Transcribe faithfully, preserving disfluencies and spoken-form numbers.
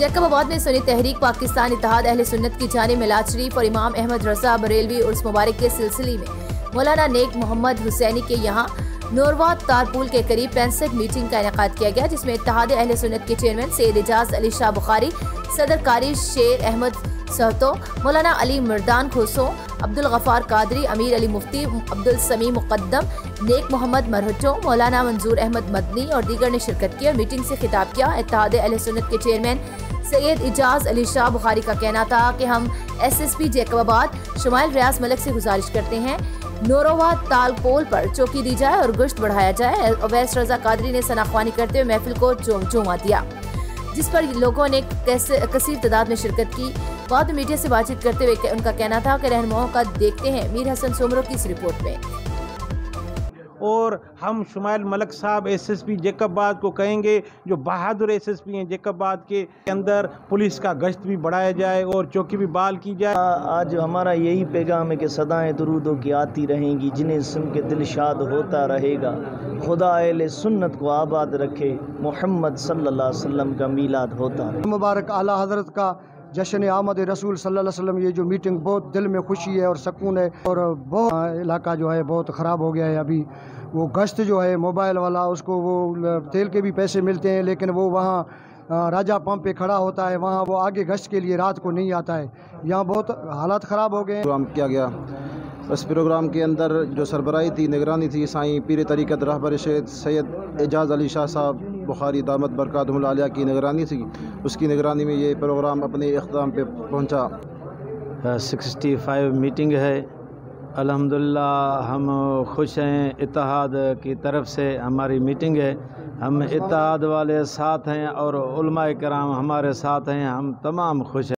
Jacob आबाद में सुन्नी तहरीक पाकिस्तान इत्तेहाद अहले सुन्नत की जानिब मिलाद शरीफ और इमाम अहमद रजा बरेलवी उर्स मुबारक के सिलसिले में मौलाना नेक मोहम्मद हुसैनी के यहाँ नोरवा तारपुल के करीब पैंसठ मीटिंग का इनेकाद किया गया, जिसमें इत्तेहाद अहले सुन्नत के चेयरमैन सैयद एजाज अली शाह बुखारी, सदर कारी शेर अहमद सहतो, मौलाना अली मर्दान खोसो, अब्दुल गफार कादरी, अमीर अली मुफ्ती, अब्दुल समी मुकद्दम, नेक मोहम्मद मरहटो, मौलाना मंजूर अहमद मदनी और दीगर ने शिरकत की और मीटिंग से खिताब किया। इत्तेहाद अहले सुन्नत के चेयरमैन सैयद एजाज अली शाह बुखारी का कहना था कि हम एस एस पी जैकब आबाद शुमाइल रियाज मलिक से गुजारिश करते हैं नोरोवा तालपोल पर चौकी दी जाए और गश्त बढ़ाया जाए। अवैस रजा कादरी ने सनाख्वानी करते हुए महफिल को चूमा दिया, जिस पर लोगों ने कसीर तादाद में शिरकत की। बाद में मीडिया से बातचीत करते हुए उनका कहना था कि रहनुमाओं का देखते हैं मीर हसन सोमरो की इस रिपोर्ट में। और हम शुमाइल मलिक साहब एस एस पी जैकब आबाद को कहेंगे, जो बहादुर एस एस पी हैं जैकब आबाद के अंदर पुलिस का गश्त भी बढ़ाया जाए और चौकी भी बहाल की जाए। आज हमारा यही पैगाम है कि सदाएं दुरूदों की आती रहेंगी, जिन्हें सुन के दिल शाद होता रहेगा। खुदा अहले सुन्नत को आबाद रखे, मोहम्मद सल्लल्लाहु अलैहि वसल्लम का मीलाद होता रहे। मुबारक आला हज़रत का जश्न आमद रसूल सल्लल्लाहु अलैहि वसल्लम, ये जो मीटिंग बहुत दिल में खुशी है और सुकून है। और बहुत इलाका जो है बहुत ख़राब हो गया है। अभी वो गश्त जो है मोबाइल वाला, उसको वो तेल के भी पैसे मिलते हैं, लेकिन वो वहाँ राजा पंप पे खड़ा होता है, वहाँ वो आगे गश्त के लिए रात को नहीं आता है। यहाँ बहुत हालात ख़राब हो गए। प्रोग्राम किया गया, इस प्रोग्राम के अंदर जो सरबराही थी, निगरानी थी, साईं पीर तरीक़त रहबर सैयद एजाज अली शाह साहब बुखारी दामत बरकातुहुल आलिया की निगरानी थी। उसकी निगरानी में ये प्रोग्राम अपने इख्तिताम पे पहुंचा। सिक्सटी फाइव मीटिंग है, अल्हम्दुलिल्लाह हम खुश हैं। इत्तेहाद की तरफ से हमारी मीटिंग है, हम इत्तेहाद वाले साथ हैं और उलमाए किराम हमारे साथ हैं, हम तमाम खुश हैं।